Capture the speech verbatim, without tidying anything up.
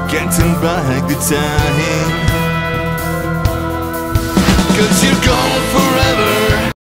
getting back the time. 'Cause you're gone forever.